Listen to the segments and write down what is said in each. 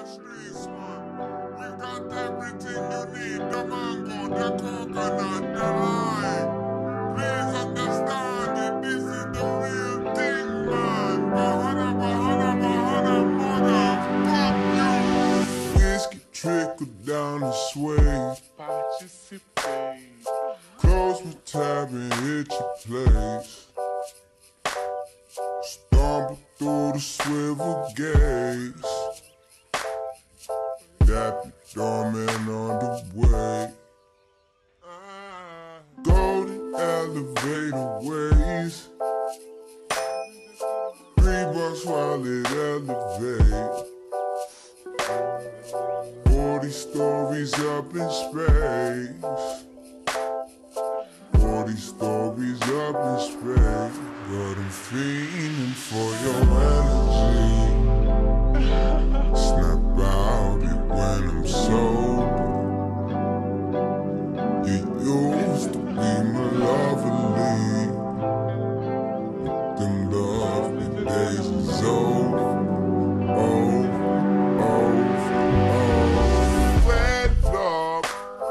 the streets, man. We got everything you need. The mango, the coconut, the lime. Please understand it. This is the real thing, man. Berhana, Berhana, Berhana, mother, fuck you. Whiskey trickle down the sway. Participate. Close my tab and hit your place. Stumble through the swivel gates. Dap your doorman on the way. Golden elevator ways. $3 while it elevates. 40 stories up in space. 40 stories up in space. But I'm fiending for your energy. Snap out it when I'm sober. You used to be my lovely. Them lovely days is over. Wedlock,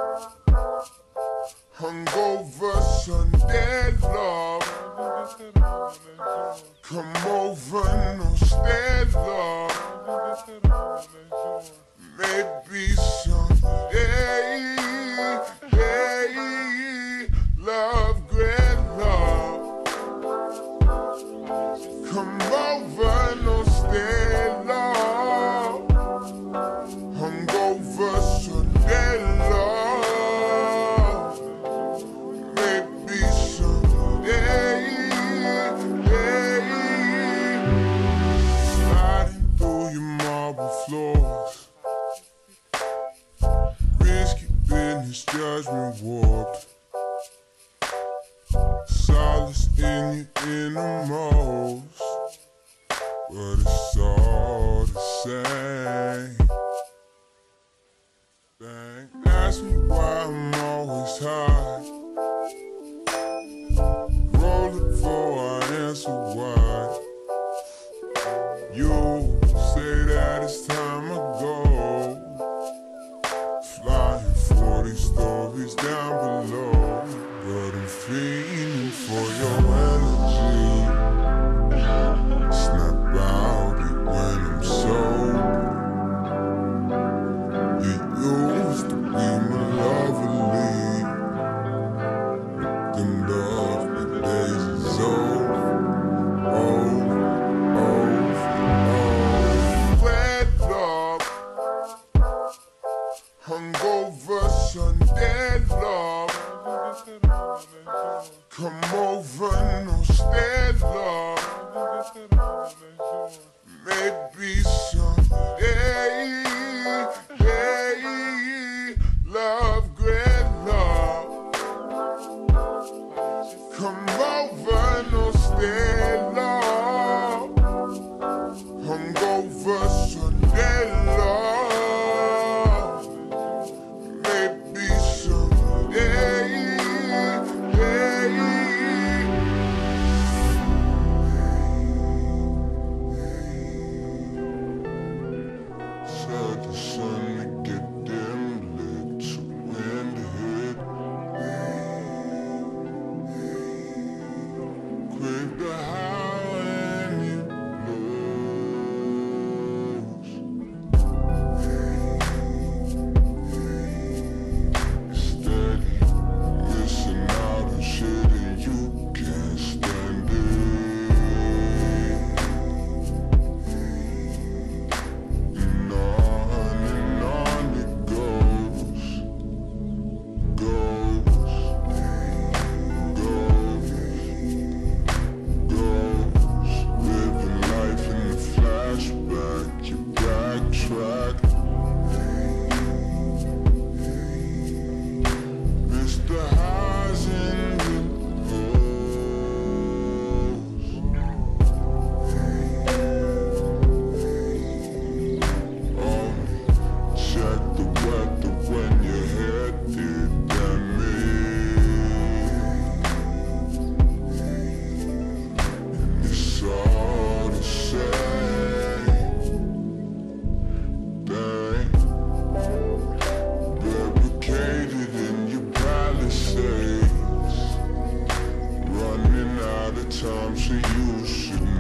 hungover Sunday love. Come over, no stay love. Maybe someday, hey, love, great love. Come over, no stay love. Hungover Sunday love. Maybe someday, hey, sliding through your marble floors. Risky business, judgment warped. Solace in your innermost, but it's all the same. Bang. Ask me why I'm always high. Roll it before I answer why. You say that it's time to go. Flying 40 stories down below. But I'm fiending for your energy. Snap out it when I'm sober. You used to be my lovely. Them lovely days is over. Wedlock, hungover Sunday love. Come over, no stay love. Maybe someday, hey, love, great love. Come over, no stay love. Hungover Sunday love. Maybe someday, hey. Said the sun to get dim lit, so when to hit. Quick to howl when you lose. Steady, missing out on shit and you can't stand it. No, honey, times and you should